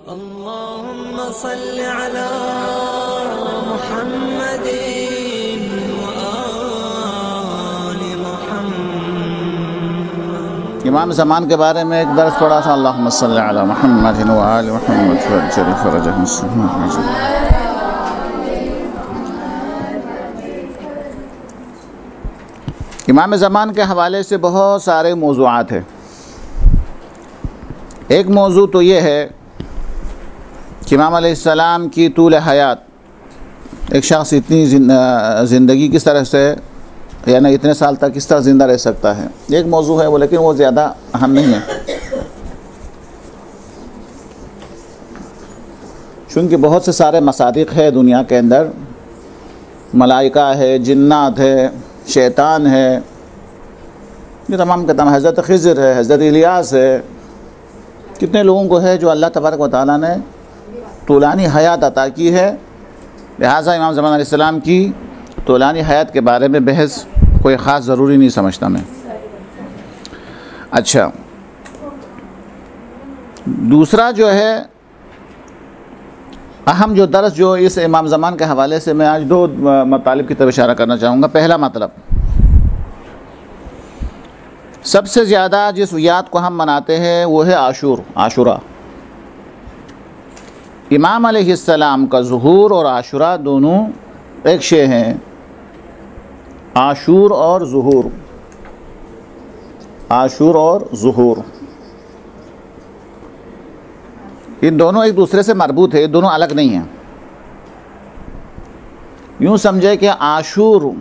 अल्लाहुम्मा सल्लि अला मुहम्मदिन व आलि मुहम्मद। इमाम ज़मान के बारे में एक दर्स पढ़ा था, अल्लाहुम्मा सल्लि अला मुहम्मदिन व आलि मुहम्मद। इमाम ज़मान के हवाले से बहुत सारे मौज़ूआत हैं। एक मौजू तो ये है कि इमाम अलैहिस्सलाम की तूल हयात, एक शख्स इतनी ज़िंदगी किस तरह से यानी इतने साल तक किस तरह ज़िंदा रह सकता है, एक मौजू है वो, लेकिन वो ज़्यादा अहम नहीं है, चूँकि बहुत से सारे मसादिक़ है दुनिया के अंदर, मलाइका है, जिन्नात है, शैतान है, ये तमाम के तमाम, हज़रत ख़िज़र है, हज़रत इलियास है, कितने लोगों को है जो अल्लाह तबारक व तआला ने तूलानी हयात अता की है। लिहाजा इमाम ज़मान अलैहिस्सलाम की तूलानी हयात के बारे में बहस कोई ख़ास ज़रूरी नहीं समझता मैं। अच्छा, दूसरा जो है अहम जो दर्स जो इस इमाम ज़मान के हवाले से मैं आज दो मतालिब की तरफ इशारा करना चाहूँगा। पहला मतलब, सबसे ज़्यादा जिस याद को हम मनाते हैं वो है आशूरा। इमाम अलैहिस्सलाम का ज़ुहूर और आशूरा दोनों एक शे हैं। आशूर और ज़ुहूर, आशूर और ज़ुहूर, इन दोनों एक दूसरे से मरबूत है, ये दोनों अलग नहीं हैं। यूँ समझे कि आशूर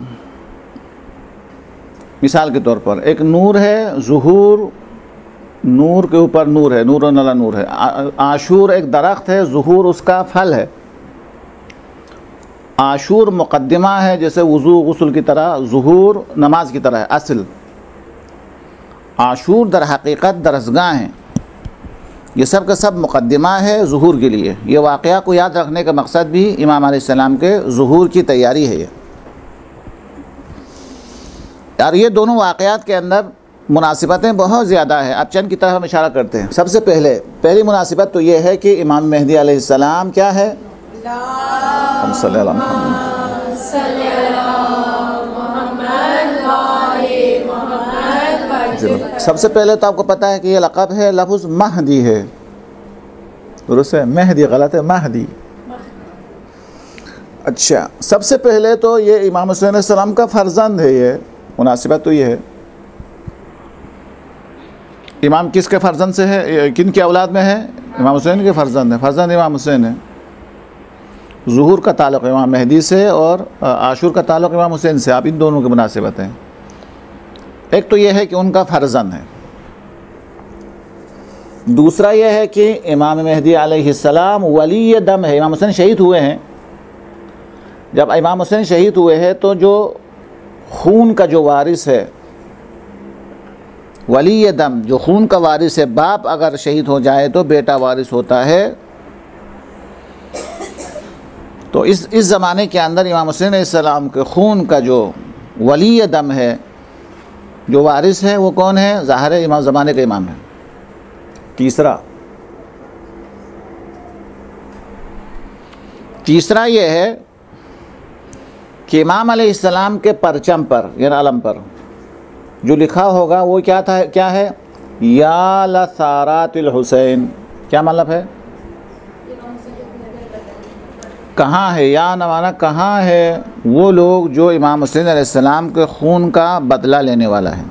मिसाल के तौर पर एक नूर है, ज़ुहूर नूर के ऊपर नूर है, नूर नला नूर है। आशूर एक दरख्त है, ज़ुहूर उसका फल है। आशूर मुक़द्दिमा है, जैसे वज़ू गुस्ल की तरह, ज़ुहूर नमाज की तरह है असल। आशूर दर हकीकत दरसगाह हैं, ये सब का सब मुक़द्दिमा है ज़ुहूर के लिए। ये वाक़या को याद रखने का मकसद भी इमाम अलैहिस्सलाम के ज़ुहूर की तैयारी है। यार ये दोनों वाक़यात के अंदर मुनासिबतें बहुत ज़्यादा है। अब चंद की तरफ हम इशारा करते हैं। सबसे पहली मुनासिबत तो ये है कि इमाम मेहदी अलैहिस्सलाम क्या है, सबसे पहले तो आपको पता है कि ये लक़ब है, लफ्ज़ महदी है, दुरुस्त है, मेहदी गलत है, महदी। अच्छा, सबसे पहले तो ये इमाम हुसैन अलैहिस्सलाम का फ़र्जंद है। ये मुनासिबत तो ये है, इमाम किसके फ़र्जंद से है, किन की औलाद में है, इमाम हुसैन के फ़र्जंद है, फ़र्जंद इमाम हुसैन है। ज़ुहूर का ताल्लुक़ इमाम मेहदी से और आशूर का ताल्लुक़ इमाम हुसैन से। आप इन दोनों की मुनासिबत हैं। एक तो यह है कि उनका फ़र्जंद है, दूसरा यह है कि इमाम मेहदी अलैहिस्सलाम वली दम है। इमाम हुसैन शहीद हुए हैं, जब इमाम हुसैन शहीद हुए हैं तो जो खून का जो वारिस है, वली दम जो खून का वारिस है, बाप अगर शहीद हो जाए तो बेटा वारिस होता है। तो इस ज़माने के अंदर इमाम हुसैन अलैहिस्सलाम के खून का जो वली दम है, जो वारिस है, वो कौन है, ज़ाहिर है इमाम ज़माने का इमाम है। तीसरा ये है कि इमाम अलैहिस्सलाम के परचम पर यानी अलम पर जो लिखा होगा वो क्या है, या लसारातिल हुसैन। क्या मतलब है, कहाँ है, या नवाना कहाँ है वो लोग जो इमाम हुसैन अलैहिस्सलाम के खून का बदला लेने वाला है।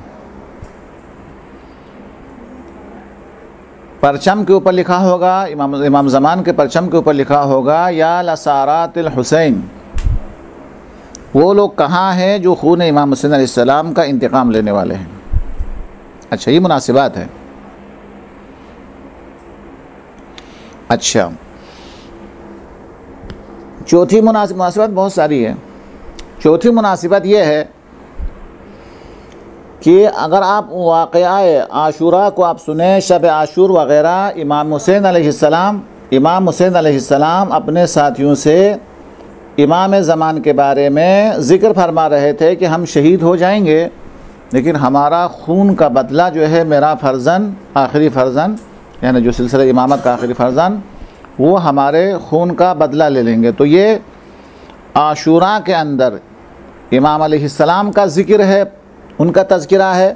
परचम के ऊपर लिखा होगा, इमाम ज़मान के परचम के ऊपर लिखा होगा, या लसारातिल हुसैन, वो लोग कहाँ हैं जो खून इमाम हुसैन अलैहिस्सलाम का इंतकाम लेने वाले हैं। अच्छा, ये मुनासिबात है। अच्छा, चौथी मुनासिबत बहुत सारी है। चौथी मुनासिबत ये है कि अगर आप वाक़या आशूरा को आप सुने, शब आशूर वग़ैरह, इमाम हुसैन अलैहिस्सलाम अपने साथियों से इमाम ज़मान के बारे में ज़िक्र फरमा रहे थे कि हम शहीद हो जाएंगे, लेकिन हमारा खून का बदला जो है, मेरा फ़र्जंद, आखिरी फ़र्जंद, यानी जो सिलसिला इमामत का आखिरी फ़र्जंद, वो हमारे खून का बदला ले लेंगे। तो ये आशूरा के अंदर इमाम अलैहिस्सलाम का ज़िक्र है, उनका तज़किरा है,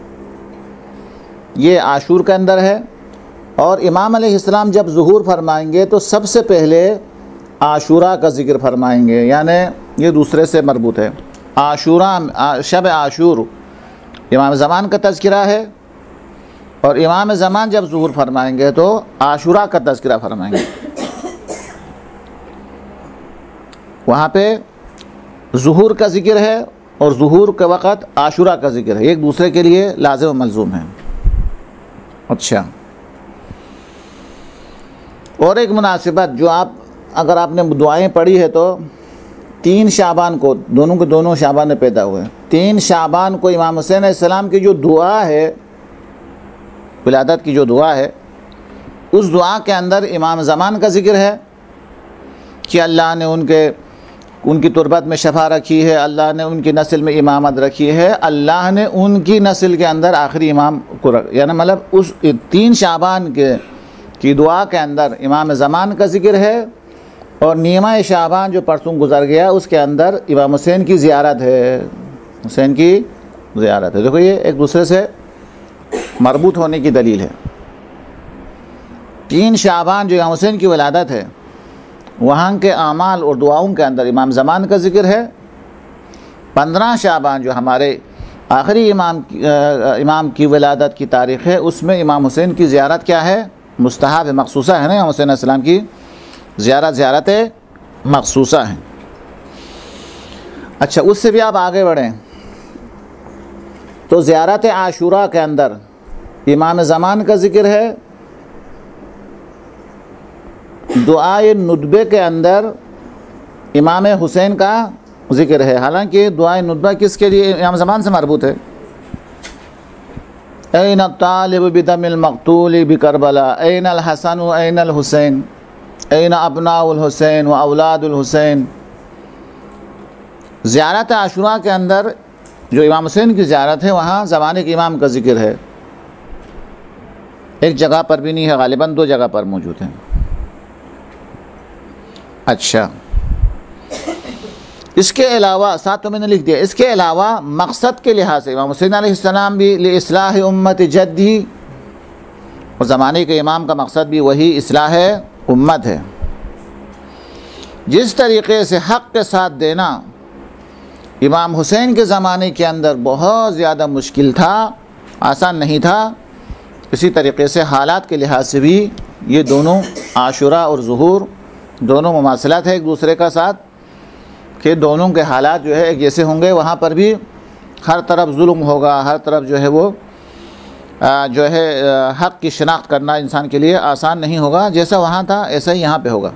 ये आशूर के अंदर है। और इमाम अलैहिस्सलाम जब ज़ुहूर फरमाएंगे तो सबसे पहले आशूरा का ज़िक्र फरमाएंगे, यानी ये दूसरे से मरबूत है। आशूरा, शब आशूर इमाम ज़मान का तज़किरा है, और इमाम ज़मान जब ज़ुहूर फरमाएंगे तो आशूरा का तज़किरा फरमाएंगे। वहाँ पे ज़ुहूर का ज़िक्र है और ज़ुहूर के वक़्त आशूरा का ज़िक्र है, एक दूसरे के लिए लाज़िम व मलज़ूम है। अच्छा, और एक मुनासिबत जो अगर आपने दुआएं पढ़ी है तो 3 शाबान को, दोनों के दोनों शाबान में पैदा हुए, 3 शाबान को इमाम हुसैन अलैहिस्सलाम की जो दुआ है, विलादत की जो दुआ है, उस दुआ के अंदर इमाम ज़मान का ज़िक्र है कि अल्लाह ने उनकी तुरबत में शफा रखी है, अल्लाह ने उनकी नस्ल में इमामत रखी है, अल्लाह ने उनकी नस्ल के अंदर आखिरी इमाम को यानी मतलब उस 3 शाबान की दुआ के अंदर इमाम ज़मान का ज़िक्र है। और नीमा शाबान जो परसों गुजर गया उसके अंदर इमाम हुसैन की ज़ियारत है, हुसैन की ज़ियारत है। देखो ये एक दूसरे से मरबूत होने की दलील है। 3 शाबान जो इमाम हुसैन की विलादत है, वहाँ के आमाल और दुआओं के अंदर इमाम ज़मान का ज़िक्र है। 15 शाबान जो हमारे आखिरी इमाम की विलादत की तारीख़ है, उसमें इमाम हुसैन की ज़ियारत क्या है, मुस्तहब है, मखसूसा है ना। इमाम हुसैन अलैहिस्सलाम की ज़ियारत मखसूसा है। अच्छा, उससे भी आप आगे बढ़ें तो ज़ियारत आशूरा के अंदर इमाम ज़मान का ज़िक्र है, दुआए नुदबे के अंदर इमाम हुसैन का ज़िक्र है। हालांकि दुआए नुदबा किसके लिए, इमाम ज़मान से मरबूत है। ऐन तालिब बिदमिल मक़तूल बिकरबला, ऐन अल हसन व ऐन अल हुसैन, ऐन अबनाउल हुसैन व औलादुल हुसैन। ज़ियारत आशूरा के अंदर जो इमाम हुसैन की ज़ियारत है, वहाँ ज़माने के इमाम का ज़िक्र है। एक जगह पर भी नहीं है, गालिबन 2 जगह पर मौजूद है। अच्छा, इसके अलावा साथ तो मैंने लिख दिया, इसके अलावा मकसद के लिहाज से इमाम हुसैन अलैहिस्सलाम भी लिइस्लाह उम्मत जद्दी, और ज़माने के इमाम का मकसद भी वही इस्लाह उम्मत है। जिस तरीक़े से हक़ के साथ देना इमाम हुसैन के ज़माने के अंदर बहुत ज़्यादा मुश्किल था, आसान नहीं था, इसी तरीक़े से हालात के लिहाज से भी ये दोनों आशूरा और ज़ुहूर दोनों मुमासलत है एक दूसरे का साथ, कि दोनों के हालात जो है एक जैसे होंगे। वहाँ पर भी हर तरफ जुल्म होगा, हर तरफ जो है वो हक़ की शनाख्त करना इंसान के लिए आसान नहीं होगा। जैसा वहाँ था ऐसा ही यहाँ पे होगा।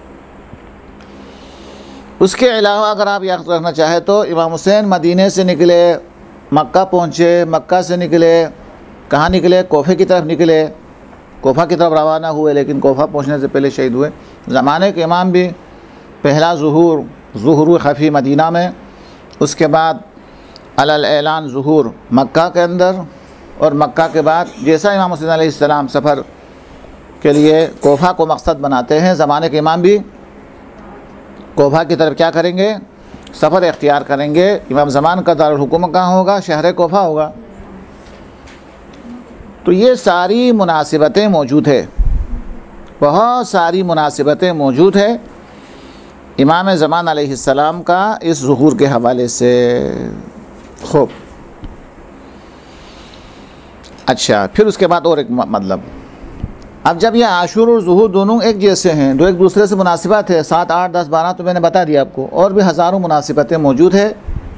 उसके अलावा अगर आप याद रखना चाहें तो इमाम हुसैन मदीने से निकले, मक्का पहुँचे, मक्का से निकले, कहाँ निकले, कोफे की तरफ निकले, कोफा की तरफ रवाना हुए, लेकिन कोफा पहुँचने से पहले शहीद हुए। ज़माने के इमाम भी पहला ज़ुहूर खफ़ी मदीना में, उसके बाद अलल ऐलान ज़ुहूर मक्का के अंदर, और मक्का के बाद जैसा इमाम हुसैन अलैहिस्सलाम सफ़र के लिए कोफा को मकसद बनाते हैं, ज़माने के इमाम भी कोफा की तरफ क्या करेंगे, सफ़र इख्तियार करेंगे। इमाम ज़मान का दारुल हुकूमत कहाँ होगा, शहर कोफा होगा। तो ये सारी मुनासिबतें मौजूद है, बहुत सारी मुनासिबतें मौजूद है इमाम ज़मान अलैहिस्सलाम का इस ज़ुहूर के हवाले से। खूब, अच्छा, फिर उसके बाद और एक मतलब, अब जब यह आशूर और ज़ुहूर दोनों एक जैसे हैं, दो एक दूसरे से मुनासिबत है, 7, 8, 10, 12 तो मैंने बता दिया आपको, और भी हज़ारों मुनासिबतें मौजूद है।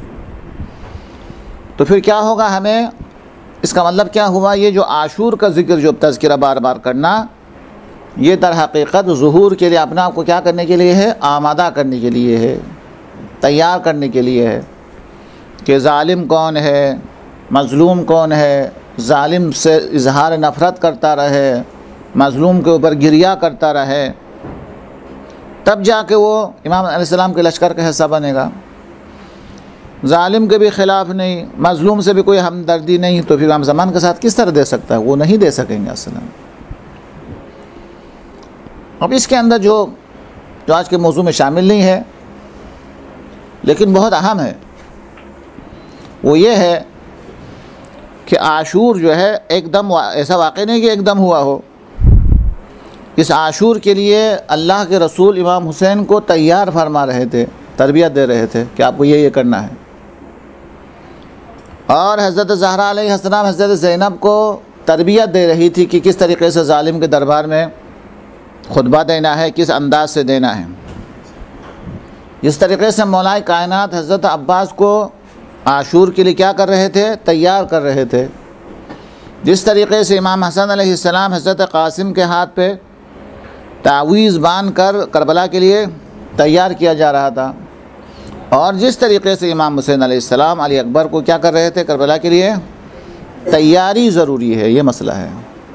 तो फिर क्या होगा, हमें इसका मतलब क्या हुआ, ये जो आशूर का ज़िक्र, जो तज़किरा बार बार करना, ये दर हकीकत ज़ुहूर के लिए अपने आप को क्या करने के लिए है, आमादा करने के लिए है, तैयार करने के लिए है कि ज़ालिम कौन है, मज़लूम कौन है, ज़ालिम से इजहार नफ़रत करता रहे, मज़लूम के ऊपर गिरिया करता रहे, तब जाके वो इमाम अलैहिस्सलाम के लश्कर का हिस्सा बनेगा। ज़ालिम के भी ख़िलाफ़ नहीं, मज़लूम से भी कोई हमदर्दी नहीं, तो फिर इमाम ज़मान के साथ किस तरह दे सकता है, वो नहीं दे सकेंगे असल में। अब इसके अंदर जो आज के मौजू में शामिल नहीं है लेकिन बहुत अहम है, वो ये है कि आशूर जो है एकदम ऐसा वाक़ई नहीं कि एकदम हुआ हो। इस आशूर के लिए अल्लाह के रसूल इमाम हुसैन को तैयार फरमा रहे थे, तरबियत दे रहे थे कि आपको ये करना है। और हज़रत ज़हरा अलैहिस्सलाम हज़रत ज़ैनब को तरबियत दे रही थी कि किस तरीक़े से ज़ालिम के दरबार में खुतबा देना है, किस अंदाज से देना है। इस तरीक़े से मौलाए कायनात हज़रत अब्बास को आशूर के लिए क्या कर रहे थे, तैयार कर रहे थे। जिस तरीक़े से इमाम हसन अलैहिस्सलाम हज़रत क़ासिम के हाथ पे तावीज़ बांध कर करबला के लिए तैयार किया जा रहा था, और जिस तरीक़े से इमाम हुसैन अलैहिस्सलाम अली अकबर को क्या कर रहे थे, करबला के लिए तैयारी ज़रूरी है, ये मसला है।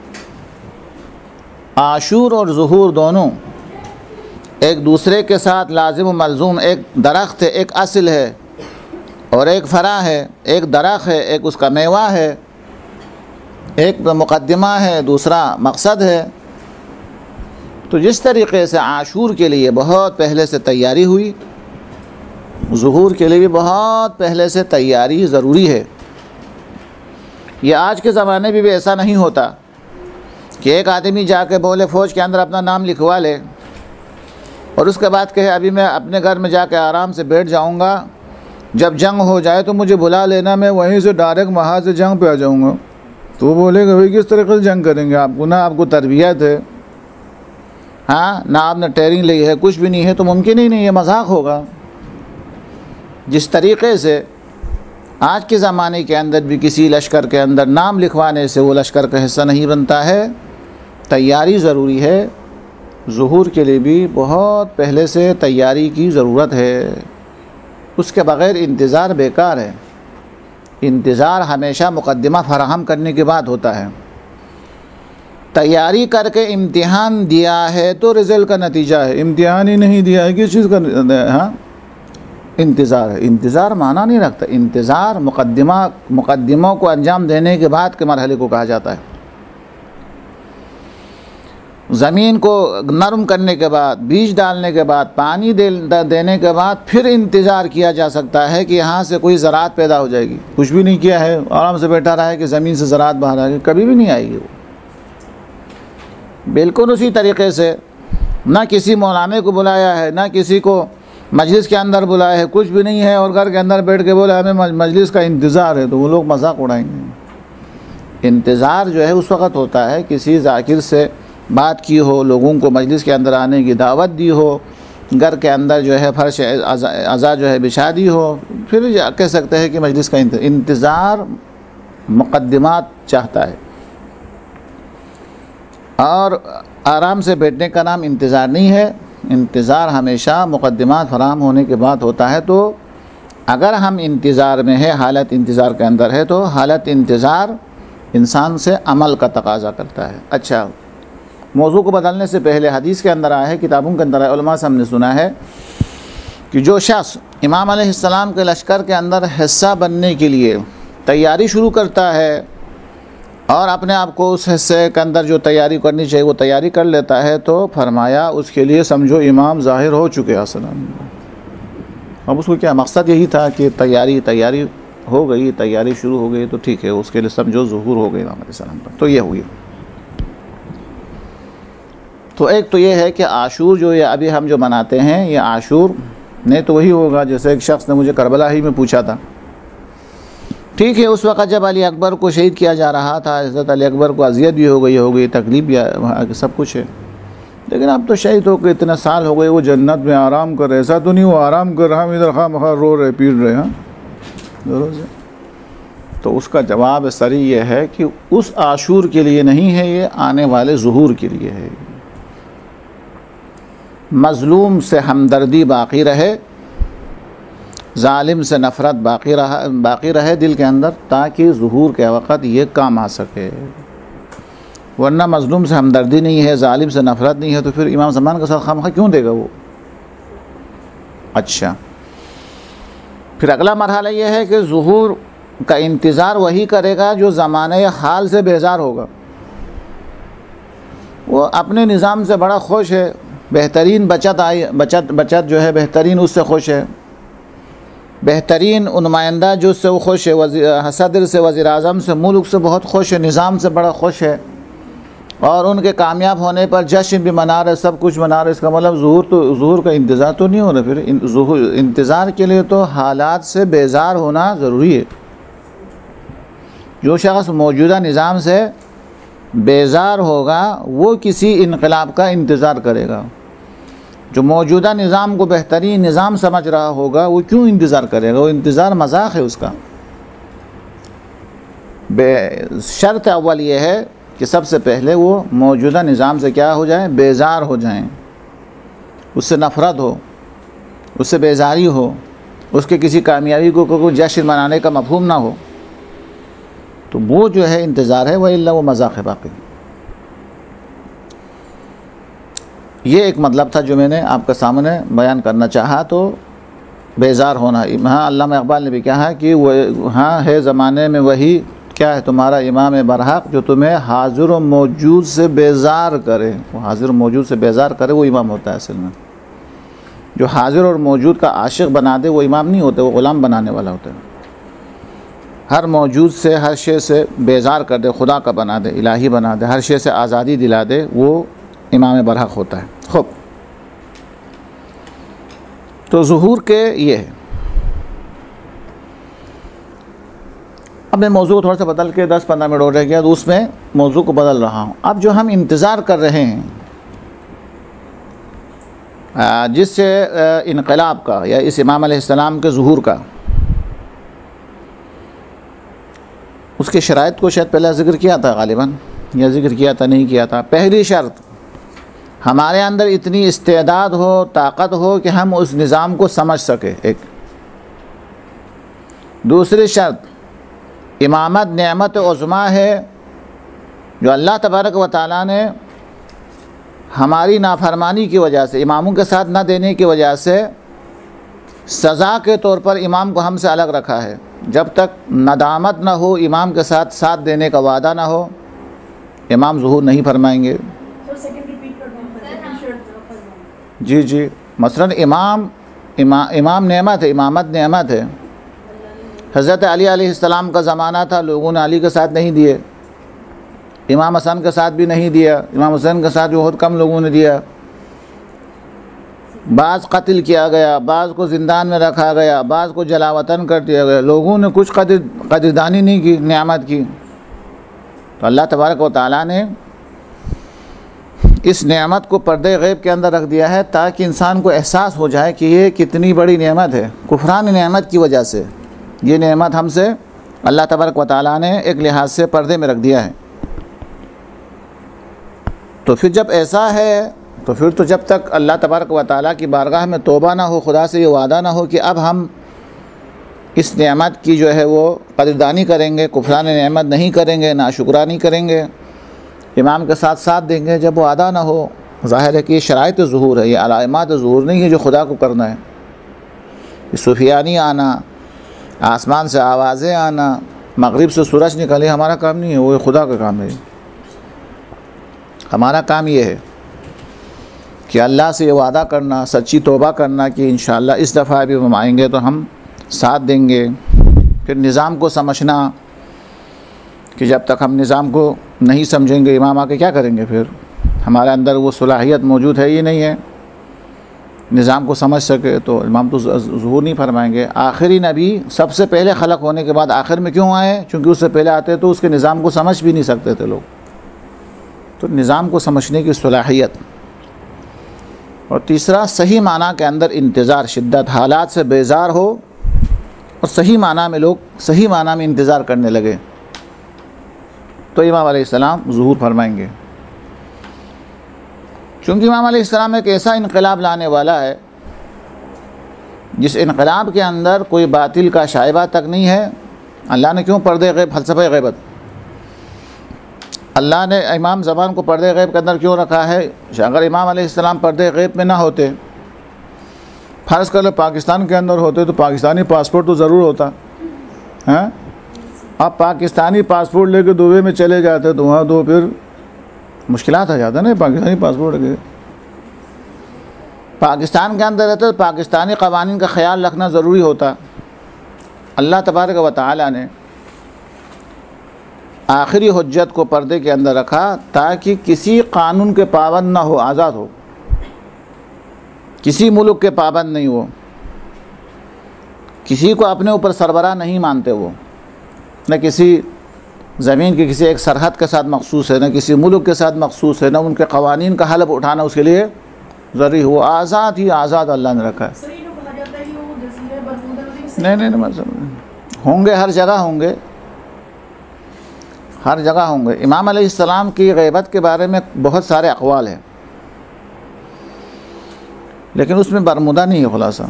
आशूर और ज़ुहूर दोनों एक दूसरे के साथ लाजिम व मलज़ूम, एक दरख्त है, एक असल है और एक फ़रा है, एक दरख्त है, एक उसका मेवा है, एक मुक़द्दिमा है, दूसरा मकसद है। तो जिस तरीक़े से आशूर के लिए बहुत पहले से तैयारी हुई, ज़ुहूर के लिए भी बहुत पहले से तैयारी ज़रूरी है। ये आज के ज़माने में भी ऐसा नहीं होता कि एक आदमी जाके बोले फ़ौज के अंदर अपना नाम लिखवा ले और उसके बाद कहे अभी मैं अपने घर में जाके आराम से बैठ जाऊंगा, जब जंग हो जाए तो मुझे बुला लेना, मैं वहीं से डायरेक्ट वहाँ से जंग पे आ जाऊंगा। तो बोलेगा भाई किस तरीके से जंग करेंगे, आपको ना आपको तरबियत है, हाँ ना आपने ट्रेनिंग ली है, कुछ भी नहीं है, तो मुमकिन ही नहीं है, मजाक होगा। जिस तरीक़े से आज के ज़माने के अंदर भी किसी लश्कर के अंदर नाम लिखवाने से वो लश्कर का हिस्सा नहीं बनता है, तैयारी ज़रूरी है। ज़ुहूर के लिए भी बहुत पहले से तैयारी की ज़रूरत है, उसके बग़ैर इंतज़ार बेकार है। इंतज़ार हमेशा मुक़द्दिमा फ़राहम करने के बाद होता है। तैयारी करके इम्तिहान दिया है तो रिज़ल्ट का नतीजा है, इम्तिहान ही नहीं दिया है किस चीज़ का, हाँ इंतज़ार है। इंतज़ार माना नहीं रखता, इंतज़ार मुक़द्दिमों को अंजाम देने के बाद के मरहले को कहा जाता है। ज़मीन को नरम करने के बाद, बीज डालने के बाद, पानी देने के बाद फिर इंतज़ार किया जा सकता है कि यहाँ से कोई ज़राअत पैदा हो जाएगी। कुछ भी नहीं किया है, आराम से बैठा रहा है कि ज़मीन से ज़राअत बाहर आएगी, कभी भी नहीं आएगी वो। बिल्कुल उसी तरीक़े से ना किसी मौलाने को बुलाया है, ना किसी को मजलिस के अंदर बुलाया है, कुछ भी नहीं है, और घर के अंदर बैठ के बोला हमें मजलिस का इंतज़ार है, तो वो लोग मजाक उड़ाएंगे। इंतज़ार जो है उस वक़्त होता है किसी ज़ाकिर से बात की हो, लोगों को मजलिस के अंदर आने की दावत दी हो, घर के अंदर जो है फर्श अज़ा जो है बिछा दी हो, फिर कह सकते हैं कि मजलिस का इंतज़ार मुक़द्दिमात चाहता है। और आराम से बैठने का नाम इंतज़ार नहीं है, इंतज़ार हमेशा मुक़द्दिमात फराहम होने के बाद होता है। तो अगर हम इंतज़ार में है, हालत इंतज़ार के अंदर है, तो हालत इंतज़ार इंसान से अमल का तकाज़ा करता है। अच्छा, मौजू को बदलने से पहले हदीस के अंदर आया है, किताबों के अंदर आया, उलमा से हमने सुना है कि जो शख्स इमाम अलैहिस्सलाम के लश्कर के अंदर हिस्सा बनने के लिए तैयारी शुरू करता है और अपने आप को उस हिस्से के अंदर जो तैयारी करनी चाहिए वो तैयारी कर लेता है, तो फरमाया उसके लिए समझो इमाम ज़ाहिर हो चुके हसनन। अब उसको क्या मकसद यही था कि तैयारी हो गई, तैयारी शुरू हो गई, तो ठीक है, उसके लिए समझो ज़ुहूर हो गई इमाम अलैहिस्सलाम पर। तो ये हुई। तो एक तो ये है कि आशूर जो ये अभी हम जो मनाते हैं, ये आशूर नहीं तो वही होगा जैसे एक शख्स ने मुझे करबला ही में पूछा था। ठीक है, उस वक़्त जब अली अकबर को शहीद किया जा रहा था, हज़रत अली अकबर को अज़ियत भी हो गई, तकलीफ़ भी, सब कुछ है, लेकिन अब तो शहीद होकर इतने साल हो गए, वो जन्नत में आराम कर रहे। ऐसा तो नहीं वो आराम कर रहा, हम इधर खा मखा रो रहे, पीट रहे, हाँ ज़रूर से। तो उसका जवाब सरी ये है कि उस आशूर के लिए नहीं है, ये आने वाले ज़ुहूर के लिए है। मज़लूम से हमदर्दी बाक़ी रहे, ज़ालिम से नफ़रत बाक़ी रहे दिल के अंदर, ताकि ज़ुहूर के वक़्त ये काम आ सके। वरना मज़लूम से हमदर्दी नहीं है, ज़ालिम से नफ़रत नहीं है, तो फिर इमाम ज़मान का साथ खामखा क्यों देगा वो। अच्छा, फिर अगला मरहला ये है कि ज़ुहूर का इंतज़ार वही करेगा जो ज़माने हाल से बेज़ार होगा। वो अपने निज़ाम से बड़ा खुश है, बेहतरीन बचत जो है बेहतरीन उससे खुश है, बेहतरीन नुमाइंदा जो उससे वो खुश है, सदर से, वज़ीर आज़म से, मुल्क से बहुत खुश है, निज़ाम से बड़ा खुश है और उनके कामयाब होने पर जश्न भी मना रहे, सब कुछ मना रहे। इसका मतलब ज़ुहूर का इंतज़ार तो नहीं हो रहा। फिर इंतज़ार के लिए तो हालात से बेजार होना ज़रूरी है। जो शख्स मौजूदा निज़ाम से बेजार होगा वो किसी इनकलाब का इंतज़ार करेगा। जो मौजूदा निज़ाम को बेहतरीन निज़ाम समझ रहा होगा वो क्यों इंतज़ार करेगा? वो इंतज़ार मजाक है उसका। शर्त अव्वल ये है कि सबसे पहले वो मौजूदा निज़ाम से क्या हो जाए? बेजार हो जाएं, उससे नफ़रत हो, उससे बेजारी हो, उसके किसी कामयाबी को कोई जश्न मनाने का मफ़हूम ना हो, तो वो जो है इंतज़ार है, वह इल्ला वो मजाक है। बाकी ये एक मतलब था जो मैंने आपके सामने बयान करना चाहा। तो बेजार होना, हाँ अल्लामा इक़बाल ने भी कहा है कि वो हाँ है ज़माने में वही क्या है तुम्हारा इमाम बरहक जो तुम्हें हाजिर व मौजूद से बेजार करे। वो हाजिर व मौजूद से बेजार करे वो इमाम होता है। असल में जो हाजिर और मौजूद का आशिक बना दे वो इमाम नहीं होते, वो ग़ुलाम बनाने वाला होता है। हर मौजूद से, हर शे से बेजार कर दे, खुदा का बना दे, इलाही बना दे, हर शे से आज़ादी दिला दे, वो इमाम बरहक होता है। खूब, तो ज़ुहूर के ये है। अब मैं मौजू थोड़ा सा बदल के 10-15 मिनट और रह गया, तो उसमें मौजू को बदल रहा हूँ। अब जो हम इंतज़ार कर रहे हैं जिससे इनकलाब का या इस इमाम अलैहिस्सलाम के ज़ुहूर का, उसके शराइत को शायद पहले ज़िक्र किया था गालिबन, या ज़िक्र किया था नहीं किया था। पहली शर्त, हमारे अंदर इतनी इस्तेदाद हो, ताकत हो कि हम उस निज़ाम को समझ सके, एक। दूसरी शर्त, इमामत नेमत उज़्मा है जो अल्लाह तबारक व तआला ने हमारी नाफरमानी की वजह से, इमामों के साथ न देने की वजह से सज़ा के तौर पर इमाम को हमसे अलग रखा है। जब तक नदामत न हो, इमाम के साथ देने का वादा ना हो, इमाम ज़ुहूर नहीं फरमाएंगे। जी जी, मसलन इमाम नेमत है, इमामत नेमत है। हज़रत अली अलैहिस्सलाम का ज़माना था, लोगों ने अली के साथ नहीं दिए, इमाम हसन के साथ भी नहीं दिया, इमाम हुसैन के साथ बहुत कम लोगों ने दिया। बाज़ कत्ल किया गया, बाज़ को ज़िंदान में रखा गया, बाज़ को जलावतन कर दिया गया। लोगों ने कुछ कदरदानी नहीं की नेमत की। तो अल्लाह तबारक व तआला ने इस नेमत को पर्दे गैब के अंदर रख दिया है ताकि इंसान को एहसास हो जाए कि ये कितनी बड़ी नेमत है। कुफरान नेमत की वजह से ये नेमत हमसे अल्लाह तबारक व तआला ने एक लिहाज से पर्दे में रख दिया है। तो फिर जब ऐसा है तो फिर तो जब तक अल्लाह तबारक व तआला की बारगाह में तौबा ना हो, खुदा से ये वादा ना हो कि अब हम इस नेमत की जो है वो कदरदानी करेंगे, कुफरान नेमत नहीं करेंगे, नाशुक्रानी करेंगे, इमाम के साथ देंगे, जब वो अदा ना हो, ज़ाहिर है कि ये शराइत ज़ुहूर है, ये अलामात ज़ुहूर नहीं है जो खुदा को करना है। ये सूफियानी आना, आसमान से आवाज़ें आना, मगरिब से सूरज निकले, हमारा काम नहीं है, वो खुदा का काम है। हमारा काम ये है कि अल्लाह से ये वादा करना, सच्ची तौबा करना कि इंशाअल्लाह इस दफ़ा भी हम आएंगे तो हम साथ देंगे। फिर निज़ाम को समझना कि जब तक हम निज़ाम को नहीं समझेंगे इमाम आके क्या करेंगे। फिर हमारे अंदर वो सलाहियत मौजूद है ही नहीं है निज़ाम को समझ सके, तो इमाम तो ज़ुहूर नहीं फरमाएंगे। आखिरी नबी सबसे पहले खलक होने के बाद आखिर में क्यों आए? क्योंकि उससे पहले आते तो उसके निज़ाम को समझ भी नहीं सकते थे लोग। तो निज़ाम को समझने की सलाहियत। और तीसरा, सही माना के अंदर इंतज़ार, शिद्दत, हालात से बेजार हो और सही माना में लोग सही माना में इंतज़ार करने लगे तो इमाम अलैहिस्सलाम ज़ुहूर फरमाएंगे। चूँकि इमाम अलैहिस्सलाम एक ऐसा इनकलाब लाने वाला है जिस इनकलाब के अंदर कोई बातिल का शाइबा तक नहीं है। अल्लाह ने क्यों पर्दे गैब, फ़लसफ़े गैबत, अल्लाह ने इमाम ज़बान को पर्दे गैब के अंदर क्यों रखा है? अगर इमाम अलैहिस्सलाम पर्दे गैब में ना होते, फ़र्ज़ कर लो पाकिस्तान के अंदर होते तो पाकिस्तानी पासपोर्ट तो ज़रूर होता है। आप पाकिस्तानी पासपोर्ट लेके दुबई में चले जाते तो वहाँ तो फिर मुश्किलात आ जाता है ना पाकिस्तानी पासपोर्ट के। पाकिस्तान के अंदर रहते तो पाकिस्तानी क़वानीन का ख्याल रखना ज़रूरी होता। अल्लाह तबारक व तआला ने आखिरी हुज्जत को पर्दे के अंदर रखा ताकि किसी कानून के पाबंद ना हो, आज़ाद हो, किसी मुल्क के पाबंद नहीं हो, किसी को अपने ऊपर सरबराह नहीं मानते वो, न किसी ज़मीन की किसी एक सरहद के साथ मखसूस है, न किसी मुल्क के साथ मखसूस है, न उनके क़वानीन का हलफ उठाना उसके लिए ज़रूरी हो। आज़ाद ही आज़ाद अल्लाह ने रखा है। नहीं, मतलब होंगे, हर जगह होंगे, हर जगह होंगे। इमाम अलैहिस्सलाम की ग़ैबत के बारे में बहुत सारे अक़वाल हैं, लेकिन उसमें बरमुदा नहीं है खुलासा।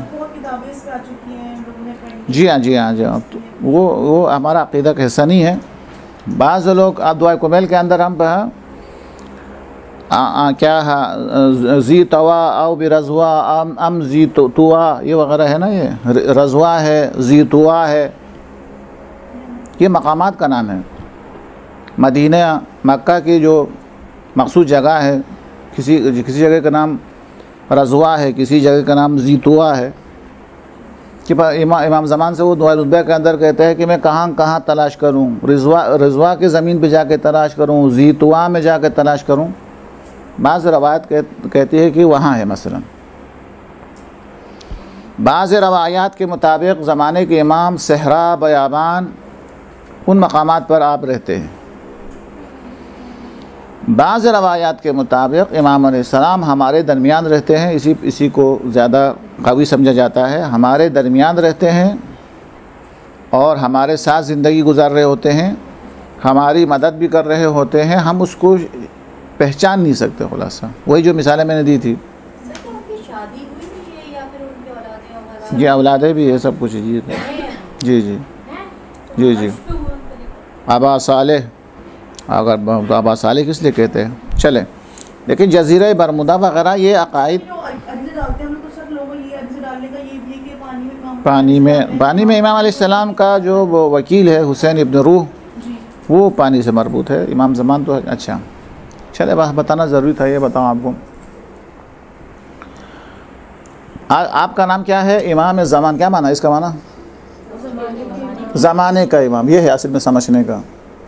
जी हाँ, जी हाँ, जी हाँ, तो वो हमारा अक़ीदा का हिस्सा नहीं है। बाज़ लोग आप दुआ कुमैल के अंदर हम क्या है जी तवा आओ बि रज़वा अम जी तुआ ये वगैरह है ना, ये रज़वा है, जी तुआ है, ये मकामात का नाम है। मदीना मक्का की जो मखसूस जगह है, किसी जगह का नाम रज़वा है, किसी जगह का नाम जी तुआ है। कि इमाम ज़मान से वो दुआ रुतबा के अंदर कहते हैं कि मैं कहाँ कहाँ तलाश करूँ, रज़वा के ज़मीन पे जाके तलाश करूँ, जी तुआ में जाके तलाश करूँ। बाज़ रवायत कहती है कि वहाँ है। मसलन बाज़ रवायात के मुताबिक ज़माने के इमाम सहरा बयाबान उन मकामात पर आप रहते हैं। बाज़ रवायात के मुताबिक इमाम अलैहिस्सलाम हमारे दरमियान रहते हैं, इसी को ज़्यादा कवी समझा जाता है। हमारे दरमियान रहते हैं और हमारे साथ ज़िंदगी गुजार रहे होते हैं, हमारी मदद भी कर रहे होते हैं, हम उसको पहचान नहीं सकते। खुलासा वही जो मिसालें मैंने दी थी। जी औलादे भी है, सब कुछ जी जी जी जी जी। आबा सालेह, अगर आबा सालेह किस लिए कहते हैं चले। लेकिन जज़ीरा बरमुदा वगैरह ये अकायद पानी में इमाम अलैहिस्सलाम का जो वो वकील है हुसैन इब्न रूह, वो पानी से मरबूत है। इमाम ज़मान तो अच्छा चले, बस बताना ज़रूरी था। ये बताऊँ आपको, आपका नाम क्या है? इमाम ज़मान, क्या माना इसका? माना ज़माने का इमाम, ये है असल में समझने का।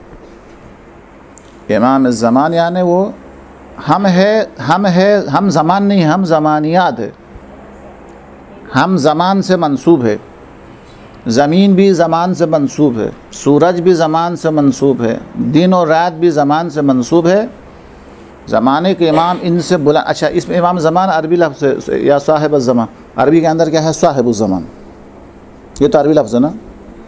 इमाम ज़मान यानी वो हम ज़मान नहीं, हम ज़मानियात है। हम ज़मान से मंसूब है, ज़मीन भी ज़मान से मंसूब है, सूरज भी ज़मान से मंसूब है, दिन और रात भी ज़मान से मंसूब है। ज़माने के इमाम इनसे बुला। अच्छा, इसमें इमाम ज़मान अरबी लफ्ज़ है या साहिब ज़मान, अरबी के अंदर क्या है? साहिब ज़मान, ये तो अरबी लफ्ज़ है ना।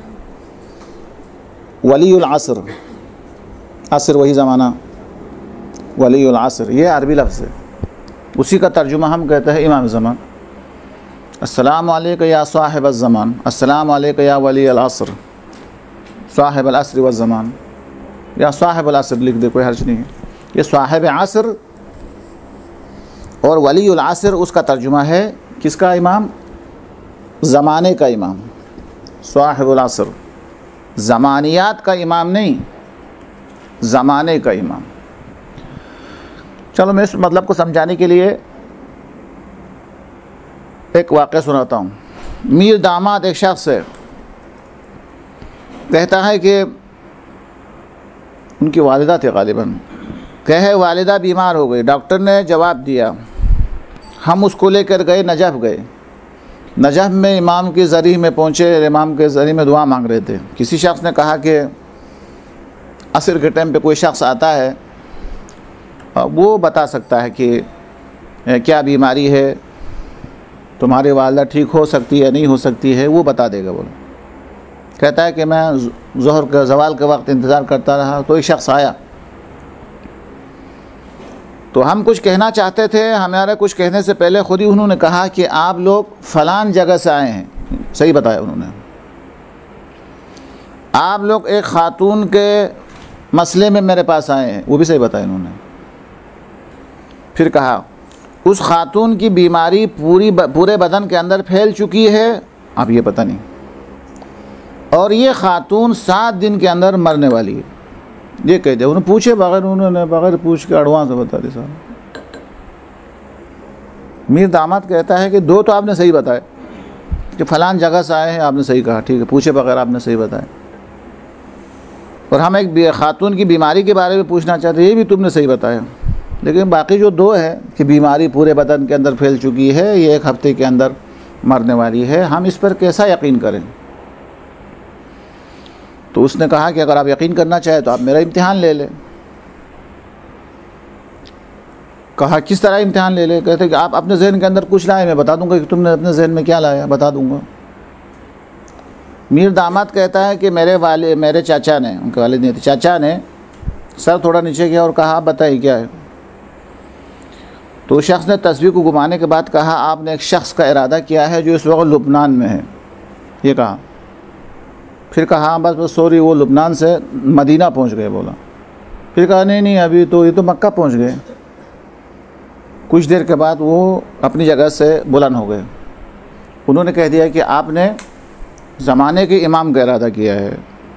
वलीउल असर, असर वही ज़माना, वलीउल असर ये अरबी लफ्ज़ है, उसी का तर्जुमा हम कहते हैं इमाम ज़मान। अस्सलामु अलैका या साहिब ज़मान, अस्सलामु अलैका या वली अल असर, साहिब अल असर व ज़मान, या साहिब अल असर लिख दे, कोई हर्ज नहीं है। ये साहिब असर और वली अल असर उसका तर्जुमा है किसका? इमाम ज़माने का इमाम, साहिब अल असर, ज़मानियात का इमाम नहीं, ज़माने का इमाम। चलो मैं इस मतलब को समझाने के लिए एक वाक़या सुनाता हूँ। मीर दामाद एक शख्स है, कहता है कि उनकी वालिदा थी गालिबन, कहे वालिदा बीमार हो गई। डॉक्टर ने जवाब दिया, हम उसको लेकर गए नजफ़ गए। नजफ़ में इमाम के ज़रिए में पहुँचे, इमाम के ज़रिए में दुआ मांग रहे थे। किसी शख्स ने कहा कि असर के टाइम पे कोई शख्स आता है, वो बता सकता है कि क्या बीमारी है, तुम्हारी वालिदा ठीक हो सकती है नहीं हो सकती है, वो बता देगा। बोलो, कहता है कि मैं ज़ोहर के ज़वाल के वक्त इंतज़ार करता रहा, तो एक शख्स आया, तो हम कुछ कहना चाहते थे, हमारे कुछ कहने से पहले खुद ही उन्होंने कहा कि आप लोग फ़लान जगह से आए हैं। सही बताया उन्होंने। आप लोग एक ख़ातून के मसले में मेरे पास आए हैं, वो भी सही बताया उन्होंने। फिर कहा उस ख़ातून की बीमारी पूरे बदन के अंदर फैल चुकी है, अब ये पता नहीं, और ये ख़ातून 7 दिन के अंदर मरने वाली है। ये कह दिया। उन्होंने पूछे बगैर, उन्होंने बगैर पूछ के एडवांस बता दी साहब। मीर दामाद कहता है कि 2 तो आपने सही बताए कि फ़लान जगह से आए हैं, आपने सही कहा, ठीक है, पूछे बगैर आपने सही बताया। और हम एक खातून की बीमारी के बारे में पूछना चाहते हैं, ये भी तुमने सही बताया। लेकिन बाकी जो 2 है कि बीमारी पूरे बदन के अंदर फैल चुकी है, ये 1 हफ्ते के अंदर मरने वाली है, हम इस पर कैसा यकीन करें? तो उसने कहा कि अगर आप यकीन करना चाहें तो आप मेरा इम्तिहान ले लें। कहा किस तरह इम्तिहान ले ले? कहते कि आप अपने जहन के अंदर कुछ लाए, मैं बता दूंगा कि तुमने अपने जहन में क्या लाया, बता दूंगा। मीर दामाद कहता है कि मेरे चाचा ने, उनके वालिद नहीं थे, चाचा ने सर थोड़ा नीचे किया और कहा आप बताइए क्या है। तो उस शख्स ने तस्वीर को घुमाने के बाद कहा आपने एक शख्स का इरादा किया है जो इस वक्त लुबनान में है, ये कहा। फिर कहा बस सॉरी, वो लुबनान से मदीना पहुंच गए, बोला। फिर कहा नहीं अभी तो ये तो मक्का पहुंच गए। कुछ देर के बाद वो अपनी जगह से बुलंद हो गए। उन्होंने कह दिया कि आपने ज़माने के इमाम का इरादा किया है।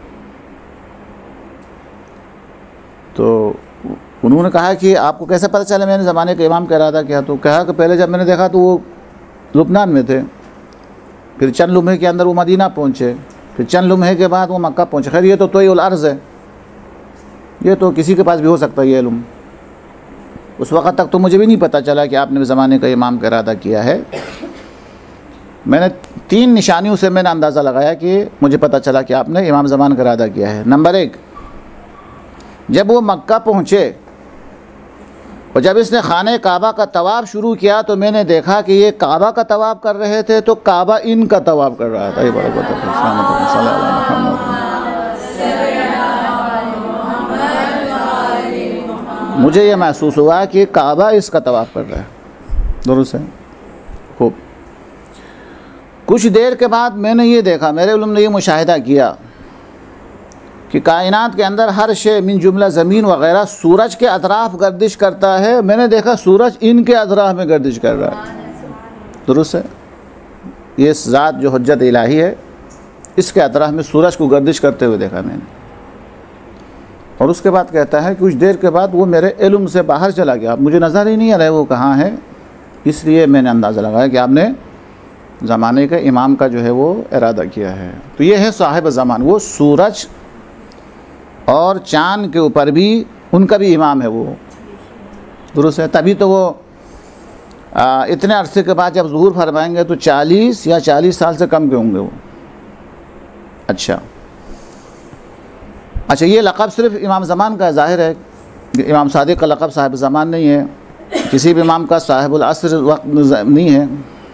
तो उन्होंने कहा कि आपको कैसे पता चला मैंने ज़माने के इमाम का इरादा किया? तो कहा कि पहले जब मैंने देखा तो वो लुबनान में थे, फिर चंद लम्हे के अंदर वो मदीना पहुँचे, फिर चंद लम्हे के बाद वो मक्का पहुँचे। खैर ये तो तोइल अर्ज़ है, ये तो किसी के पास भी हो सकता है ये इल्म। उस वक़्त तक तो मुझे भी नहीं पता चला कि आपने ज़माने का इमाम का इरादा किया है। मैंने 3 निशानियों से मैंने अंदाज़ा लगाया कि मुझे पता चला कि आपने इमाम ज़मान का इरादा किया है। नंबर 1, जब वो मक्का पहुँचे और जब इसने खाने काबा का तवाफ़ शुरू किया तो मैंने देखा कि ये काबा का तवाफ़ कर रहे थे तो काबा इनका तवाफ़ कर रहा था। ये मुझे ये महसूस हुआ कि काबा इसका तवाफ़ कर रहा है। दुरुस्त है, खूब। कुछ देर के बाद मैंने ये देखा, मेरे उलम ने ये मुशाहिदा किया कि कायनात के अंदर हर शे मिन जुमला ज़मीन वग़ैरह सूरज के अतराफ़ गर्दिश करता है। मैंने देखा सूरज इनके अतराफ़ में गर्दिश कर रहा है। दुरुस्त है, ये ज़ात जो हुज्जत इलाही है, इसके अतराफ़ में सूरज को गर्दिश करते हुए देखा मैंने। और उसके बाद कहता है कुछ देर के बाद वो मेरे इल्म से बाहर चला गया, मुझे नज़र ही नहीं आ रहा है वो कहाँ है। इसलिए मैंने अंदाज़ा लगाया कि आपने ज़माने के इमाम का जो है वो इरादा किया है। तो ये है साहिब ज़मान, वो सूरज और चाँद के ऊपर भी उनका भी इमाम है वो। दुरुस्त है, तभी तो वो इतने अरसे के बाद जब ज़ुहूर फरमाएंगे तो 40 या 40 साल से कम के होंगे वो। अच्छा, ये लक़ब सिर्फ इमाम ज़मान का ज़ाहिर है, इमाम सादिक़ का लक़ब साहिब ज़मान नहीं है, किसी भी इमाम का साहिबुल असर वक्त नहीं है।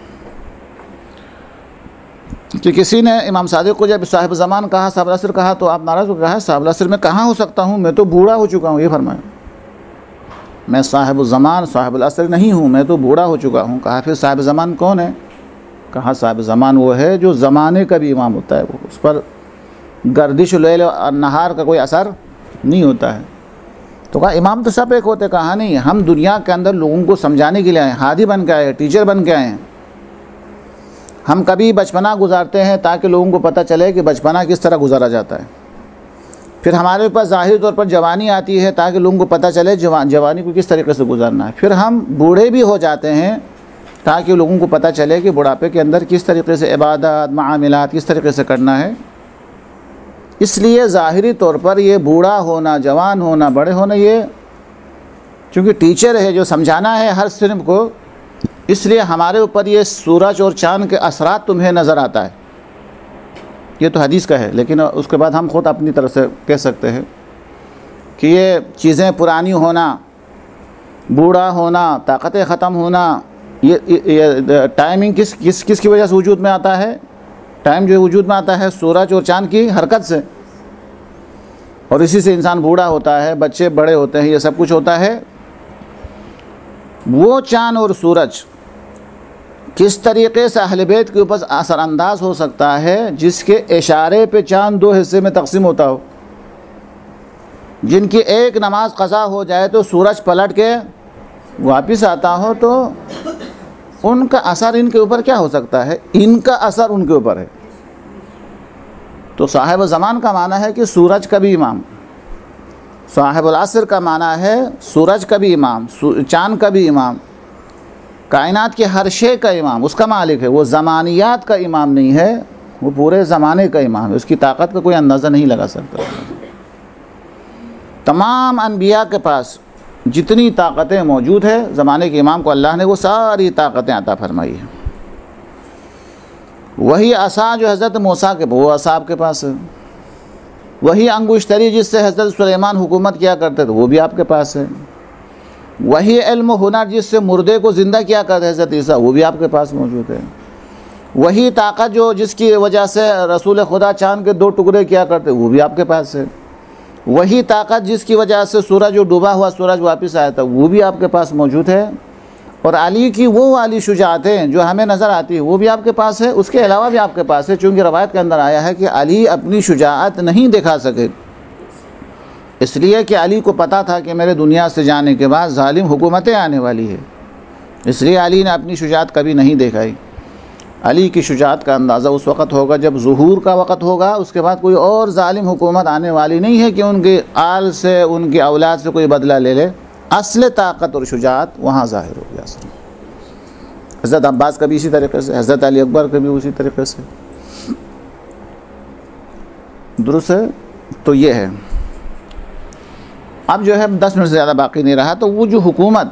तो किसी ने इमाम सादिक़ को जब साहिब ज़मान कहा, साहिबुल असर कहा, तो आप नाराज़ हो कहा साहिबुल असर में कहाँ हो सकता हूँ, मैं तो बूढ़ा हो चुका हूँ। ये फरमाया, मैं साहिबुल ज़मान साहिबुल असर नहीं हूँ, मैं तो बूढ़ा हो चुका हूँ। कहा फिर साहिब ज़मान कौन है? कहा साहिब ज़मान वो है जो ज़माने का भी इमाम होता है, वो उस पर गर्दिश लैल और नहार का कोई असर नहीं होता है। तो कहा इमाम तो सब एक होते। कहा नहीं, हम दुनिया के अंदर लोगों को समझाने के लिए आए, हादी बन के आए, टीचर बन के आए हैं। हम कभी बचपना गुजारते हैं ताकि लोगों को पता चले कि बचपना किस तरह गुजारा जाता है। फिर हमारे ऊपर ज़ाहिर तौर पर जवानी आती है ताकि लोगों को पता चले जवानी को किस तरीके से गुजारना है। फिर हम बूढ़े भी हो जाते हैं ताकि लोगों को पता चले कि बुढ़ापे के अंदर किस तरीके से इबादत मामलात किस तरीके से करना है। इसलिए ज़ाहिरी तौर पर ये बूढ़ा होना, जवान होना, बड़े होना, ये चूँकि टीचर है जो समझाना है हर सिर्फ को, इसलिए हमारे ऊपर ये सूरज और चाँद के असरात तुम्हें नज़र आता है। ये तो हदीस का है, लेकिन उसके बाद हम ख़ुद अपनी तरफ से कह सकते हैं कि ये चीज़ें पुरानी होना, बूढ़ा होना, ताकतें ख़त्म होना, ये टाइमिंग किसकी वजह से वजूद में आता है? टाइम जो वजूद में आता है सूरज और चाँद की हरकत से, और इसी से इंसान बूढ़ा होता है, बच्चे बड़े होते हैं, ये सब कुछ होता है। वो चाँद और सूरज किस तरीक़े से अहले बैत के ऊपर असरानंदाज हो सकता है, जिसके इशारे पे चाँद 2 हिस्से में तकसीम होता हो, जिनकी एक नमाज क़ज़ा हो जाए तो सूरज पलट के वापस आता हो, तो उनका असर इनके ऊपर क्या हो सकता है? इनका असर उनके ऊपर है। तो साहिब ज़मान का माना है कि सूरज का भी इमाम, साहिबुल असर का माना है सूरज का भी इमाम, चाँद का भी इमाम, कायनात के हर शे का इमाम, उसका मालिक है। वो ज़मानियात का इमाम नहीं है, वो पूरे ज़माने का इमाम है। उसकी ताकत का कोई अंदाज़ा नहीं लगा सकता। तमाम अनबिया के पास जितनी ताकतें मौजूद है, ज़माने के इमाम को अल्लाह ने वो सारी ताकतें अता फरमाई है। वही असा जो हज़रत मूसा के, वो असा आपके पास है। वही अंगुश्तरी जिससे हज़रत सुलेमान हुकूमत किया करते थे, वो भी आपके पास है। वही इल्म हुनर जिससे मुर्दे को ज़िंदा किया करते हज़रत ईसा, वो भी आपके पास मौजूद है। वही ताकत जो जिसकी वजह से रसूल खुदा चाँद के 2 टुकड़े किया करते, वो भी आपके पास है। वही ताकत जिसकी वजह से सूरज जो डूबा हुआ सूरज वापस आया था, वो भी आपके पास मौजूद है। और अली की वो वाली शुजाअतें जो हमें नज़र आती है, वो भी आपके पास है। उसके अलावा भी आपके पास है, चूँकि रवायत के अंदर आया है कि अली अपनी शुजाअत नहीं दिखा सके, इसलिए कि अली को पता था कि मेरे दुनिया से जाने के बाद जालिम हुकूमतें आने वाली है, इसलिए अली ने अपनी शुजाअत कभी नहीं दिखाई। अली की शुजाअत का अंदाज़ा उस वक़्त होगा जब ज़ुहूर का वक़्त होगा। उसके बाद कोई और जालिम हुकूमत आने वाली नहीं है कि उनके आल से, उनकी औलाद से कोई बदला ले ले। असल ताकत और शुजाअत वहाँ ज़ाहिर हो गया। हज़रत अब्बास का भी इसी तरीके से, हज़रत अली अकबर का भी उसी तरीके से। दुरुस्त है। तो ये है। अब जो है 10 मिनट से ज़्यादा बाकी नहीं रहा। तो वो जो हुकूमत,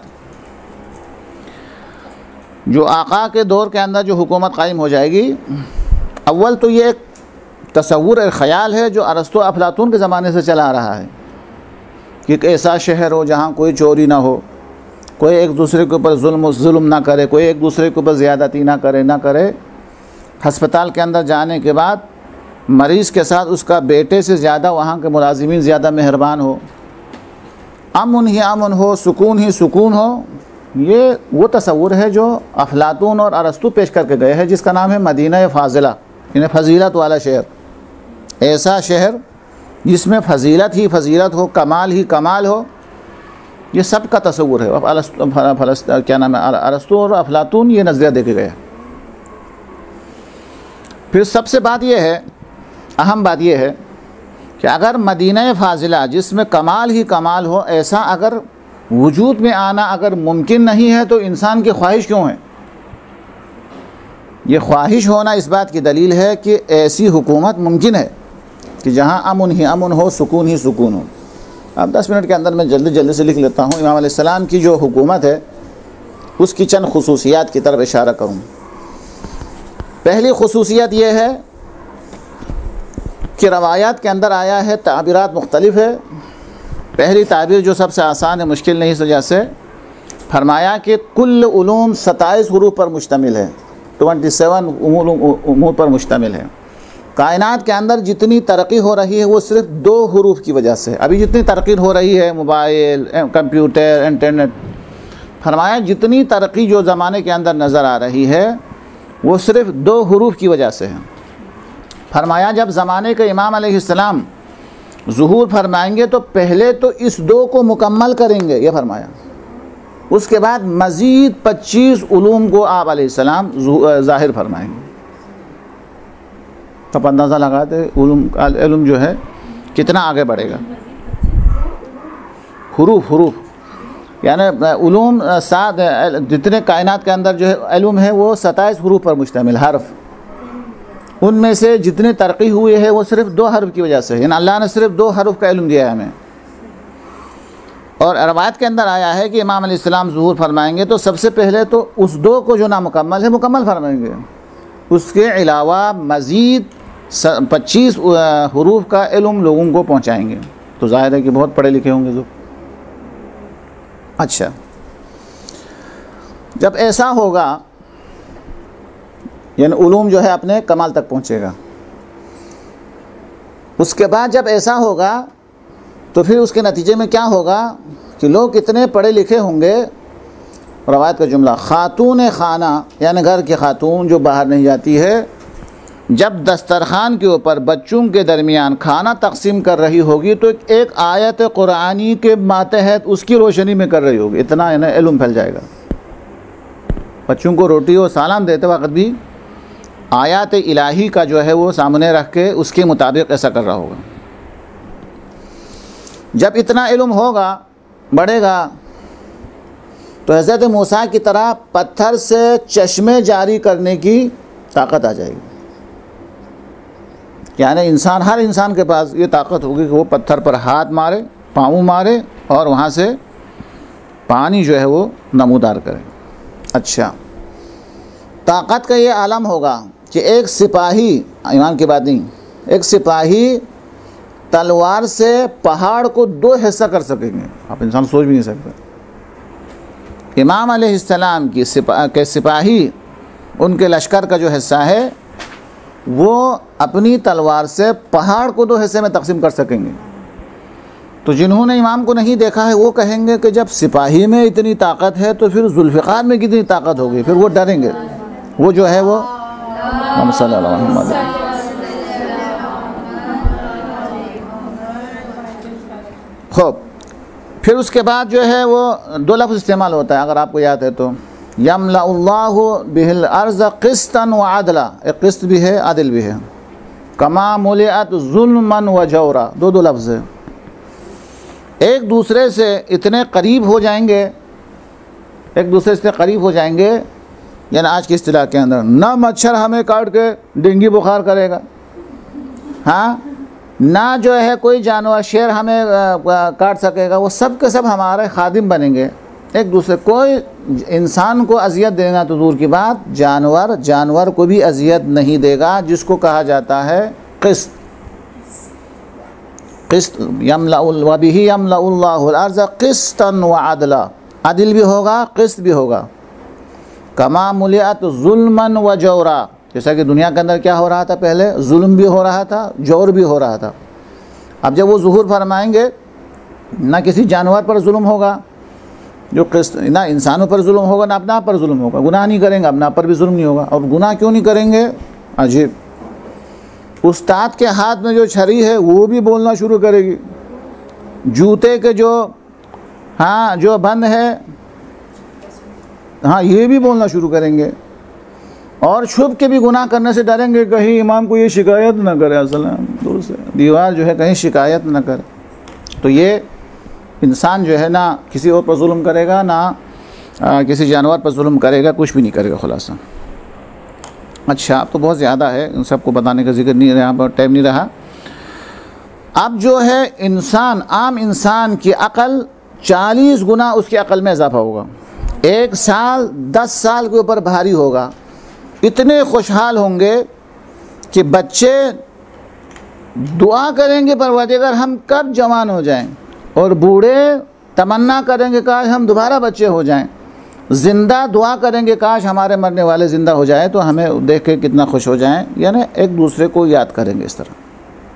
जो आका के दौर के अंदर जो हुकूमत कायम हो जाएगी, अव्वल तो ये एक तसव्वुर, एक ख़याल है जो अरस्तु अफलातून के ज़माने से चला आ रहा है कि एक ऐसा शहर हो जहाँ कोई चोरी ना हो, कोई एक दूसरे के ऊपर जुल्म ना करे, कोई एक दूसरे के ऊपर ज़्यादती ना करे। हस्पताल के अंदर जाने के बाद मरीज़ के साथ उसका बेटे से ज़्यादा वहाँ के मुलाजिमीन ज़्यादा मेहरबान हो, अमन ही अमन हो, सुकून ही सुकून हो। ये वो तसव्वुर है जो अफलातून और अरस्तु पेश करके गए हैं, जिसका नाम है मदीना फ़ाज़िला, यानी फजीलत वाला शहर। ऐसा शहर जिसमें फ़जीलत ही फ़जीलत हो, कमाल ही कमाल हो, ये सब का तसव्वुर है। अब क्या नाम है, अरस्तु और अफलातून ये नज़रिया देके गए। फिर सबसे बात यह है, अहम बात यह है कि अगर मदीना फ़ाज़िला जिसमें कमाल ही कमाल हो, ऐसा अगर वजूद में आना अगर मुमकिन नहीं है, तो इंसान की ख्वाहिश क्यों है? ये ख्वाहिश होना इस बात की दलील है कि ऐसी हुकूमत मुमकिन है कि जहाँ अमन ही अमन हो, सुकून ही सुकून हो। अब 10 मिनट के अंदर मैं जल्दी से लिख लेता हूँ। इमाम अलैहिस्सलाम की जो हुकूमत है उसकी चंद खुसूसियात की तरफ इशारा करूँ। पहली खुसूसियत यह है कि रवायात के अंदर आया है, ताबीरात मुख्तलिफ है। पहली ताबीर जो सबसे आसान है, मुश्किल नहीं, इस वजह से फरमाया कि कुल उलूम 27 हुरूफ पर मुश्तमिल है, 27 उमूर पर मुश्तमिल है। कायनात के अंदर जितनी तरक्की हो रही है वो सिर्फ 2 हुरूफ की वजह से। अभी जितनी तरक्की हो रही है, मोबाइल, कंप्यूटर, इंटरनेट, फरमाया जितनी तरक्की जो ज़माने के अंदर नज़र आ रही है वो सिर्फ 2 हुरूफ की वजह से है। फरमाया जब ज़माने के इमाम अलैहिस्सलाम ज़ुहूर फरमाएंगे तो पहले तो इस 2 को मुकम्मल करेंगे, ये फरमाया। उसके बाद मज़ीद 25 उलूम को आप अलैहिस्सलाम ज़ाहिर फरमाएंगे। तब अंदाज़ा लगाते इल्म जो है कितना आगे बढ़ेगा। हुरूफ यानी उलूम 7, जितने कायनात के अंदर जो है इल्म है वो 27 हुरूफ पर मुश्तमिल, हर्फ। उनमें से जितनी तरक्की हुई है वो सिर्फ 2 हर्फ की वजह से, यानी अल्लाह ने सिर्फ 2 हर्फ का इल्म दिया है हमें। और रवायत के अंदर आया है कि इमाम अलैहिस्सलाम ज़ुहूर फरमाएंगे तो सबसे पहले तो उस 2 को जो नामुकम्मल है मुकम्मल फरमाएंगे। उसके अलावा मज़ीद 25 हुरूफ का इल्म लोगों को पहुँचाएँगे। तो ज़ाहिर है कि बहुत पढ़े लिखे होंगे जो। अच्छा, जब ऐसा होगा यानी उलूम जो है अपने कमाल तक पहुँचेगा। उसके बाद जब ऐसा होगा तो फिर उसके नतीजे में क्या होगा कि लोग कितने पढ़े लिखे होंगे। रवायत का जुमला, खातून खाना यानी घर की खातून जो बाहर नहीं जाती है, जब दस्तरखान के ऊपर बच्चों के दरमियान खाना तकसीम कर रही होगी तो एक आयत कुरानी के मातहत उसकी रोशनी में कर रही होगी। इतना यानी इल्म फैल जाएगा। बच्चों को रोटी और सालान देते वक्त भी आयत इलाही का जो है वो सामने रख के उसके मुताबिक ऐसा कर रहा होगा। जब इतना इल्म होगा, बढ़ेगा, तो हज़रत मूसा की तरह पत्थर से चश्मे जारी करने की ताकत आ जाएगी। यानी इंसान, हर इंसान के पास ये ताकत होगी कि वो पत्थर पर हाथ मारे, पाँव मारे और वहाँ से पानी जो है वो नमूदार करे। अच्छा, ताकत का ये आलम होगा कि एक सिपाही, ईमान की बात नहीं, एक सिपाही तलवार से पहाड़ को 2 हिस्सा कर सकेंगे। आप इंसान सोच भी नहीं सकते। इमाम अलैहिस्सलाम की सिपाही, उनके लश्कर का जो हिस्सा है वो अपनी तलवार से पहाड़ को 2 हिस्से में तकसीम कर सकेंगे। तो जिन्होंने इमाम को नहीं देखा है वो कहेंगे कि जब सिपाही में इतनी ताकत है तो फिर जुल्फ़िकार में कितनी ताकत होगी, फिर वो डरेंगे। वो जो है वो खूब। फिर उसके बाद जो है वो 2 लफ्ज़ इस्तेमाल होता है, अगर आपको याद है तो, यमलाउल्लाहु बिहिल अर्ज़ क़िस्तन व अदला, एक क़िस्त भी है, आदिल भी है, कमा मुलिअत ज़ुल्मन व जौरा, 2 लफ्ज़ है। एक दूसरे से इतने करीब हो जाएंगे, एक दूसरे से करीब हो जाएंगे, यानी आज की इस्तिलाह के अंदर, ना मच्छर हमें काट के डेंगू बुखार करेगा, हाँ, ना जो है कोई जानवर, शेर हमें काट सकेगा, वो सब के सब हमारे खादिम बनेंगे। एक दूसरे, कोई इंसान को अजियत देना तो दूर की बात, जानवर को भी अजियत नहीं देगा, जिसको कहा जाता है क़िस्त। क़िस्त वबिही यमलाउल्लाहुल अर्ज़ क़िस्तन व अदला, अदिल भी होगा, क़िस्त भी होगा। कमा मुलिअत ज़ुल्मन व जौरा, जैसा कि दुनिया के अंदर क्या हो रहा था, पहले जुल्म भी हो रहा था, जौर भी हो रहा था। अब जब वो ज़ुहूर फरमाएंगे, ना किसी जानवर पर जुल्म होगा, जो क़िस्त, ना इंसानों पर जुल्म होगा, ना अपना पर जुल्म होगा, गुनाह नहीं करेंगे, अपना पर भी जुल्म नहीं होगा। और गुनाह क्यों नहीं करेंगे? अजीब, उस्ताद के हाथ में जो छड़ी है वो भी बोलना शुरू करेगी, जूते के जो, हाँ, जो बंद है, हाँ, ये भी बोलना शुरू करेंगे। और छुप के भी गुनाह करने से डरेंगे, कहीं इमाम को ये शिकायत ना करे, असल दूर से दीवार जो है कहीं शिकायत ना करे। तो ये इंसान जो है ना किसी और पर जुल्म करेगा, ना किसी जानवर पर जुल्म करेगा, कुछ भी नहीं करेगा, खुलासा। अच्छा, अब तो बहुत ज़्यादा है, इन सबको बताने का जिक्र नहीं, यहाँ पर टाइम नहीं रहा। अब जो है इंसान, आम इंसान की अक़ल 40 गुना उसकी अक़ल में इजाफा होगा। 1 साल 10 साल के ऊपर भारी होगा। इतने खुशहाल होंगे कि बच्चे दुआ करेंगे परवरदिगार हम कब जवान हो जाएं, और बूढ़े तमन्ना करेंगे काश हम दोबारा बच्चे हो जाएं। ज़िंदा दुआ करेंगे काश हमारे मरने वाले ज़िंदा हो जाएं तो हमें देख के कितना खुश हो जाएं। यानी एक दूसरे को याद करेंगे इस तरह।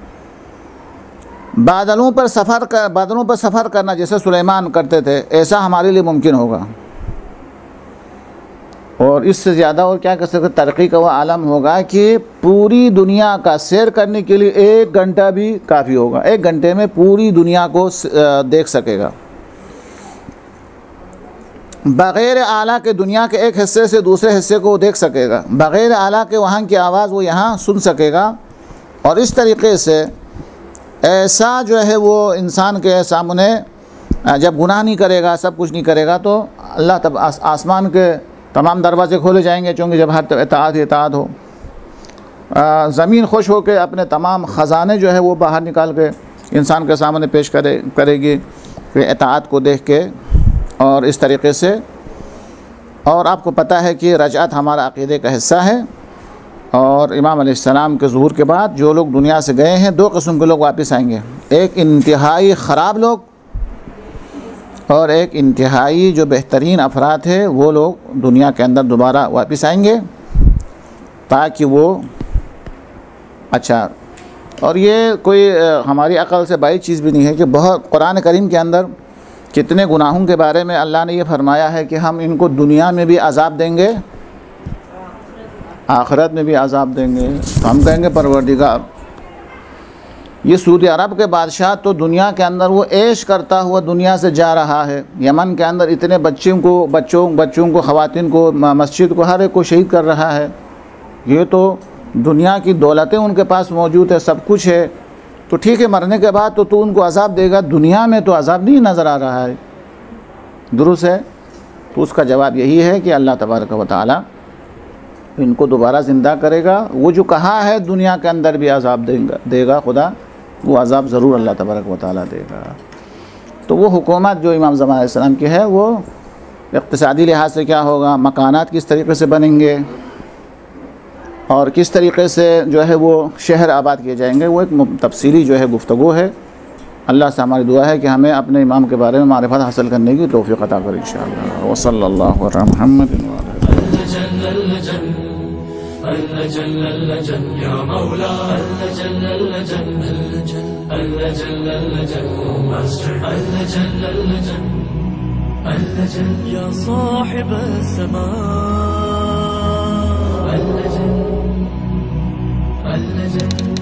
बादलों पर सफ़र करना जैसे सुलेमान करते थे, ऐसा हमारे लिए मुमकिन होगा। और इससे ज़्यादा और क्या कर सकते, तरक्की का वो आलम होगा कि पूरी दुनिया का सैर करने के लिए 1 घंटा भी काफ़ी होगा। 1 घंटे में पूरी दुनिया को देख सकेगा, बग़ैर आला के दुनिया के एक हिस्से से दूसरे हिस्से को देख सकेगा, बग़ैर आला के वहाँ की आवाज़ वो यहाँ सुन सकेगा। और इस तरीके से ऐसा जो है वो इंसान के सामने जब गुनाह नहीं करेगा, सब कुछ नहीं करेगा, तो अल्लाह तब आसमान के तमाम दरवाज़े खोले जाएंगे, चूँकि जब हर इताअत हो। ज़मीन खुश हो के अपने तमाम ख़जाने जो है वो बाहर निकाल के इंसान के सामने पेश करेगी इताअत को देख के। और इस तरीके से, और आपको पता है कि रजअत हमारा अक़ीदे का हिस्सा है। और इमाम अलैहिस्सलाम के ज़ुहूर के बाद जो लोग दुनिया से गए हैं, 2 किस्म के लोग वापस आएंगे, एक इंतहाई ख़राब लोग और एक इंतहाई जो बेहतरीन अफराद है, वो लोग दुनिया के अंदर दोबारा वापस आएंगे ताकि वो, अच्छा, और ये कोई हमारी अक़ल से बाई चीज़ भी नहीं है कि बहुत कुरान करीम के अंदर कितने गुनाहों के बारे में अल्लाह ने ये फरमाया है कि हम इनको दुनिया में भी अज़ाब देंगे, आखिरत में भी अज़ाब देंगे। तो हम कहेंगे परवरदिगार, ये सऊदी अरब के बादशाह तो दुनिया के अंदर वो ऐश करता हुआ दुनिया से जा रहा है, यमन के अंदर इतने बच्चों को ख़वातीन को, मस्जिद को, हर एक को शहीद कर रहा है। ये तो दुनिया की दौलतें उनके पास मौजूद है, सब कुछ है, तो ठीक है, मरने के बाद तो तू उनको अजाब देगा, दुनिया में तो अजाब नहीं नज़र आ रहा है, दुरुस्त है। तो उसका जवाब यही है कि अल्लाह तबारक व तआला इनको दोबारा ज़िंदा करेगा। वो जो कहा है दुनिया के अंदर भी अजाब देगा खुदा, वो अजाब ज़रूर अल्लाह तबारक व तआला देगा। तो वो हुकूमत जो इमाम ज़मान अलैहिस्सलाम की है, वो इक़्तिसादी लिहाज से क्या होगा, मकानात किस तरीक़े से बनेंगे और किस तरीक़े से जो है वो शहर आबाद किए जाएंगे, वो एक तफसीली जो है गुफ्तगू है। अल्लाह से हमारी दुआ है कि हमें अपने इमाम के बारे में मारिफत हासिल करने की तौफ़ीक़ अता करे इंशाअल्लाह। व सल्लल्लाहु अला मुहम्मद يا صاحب السماء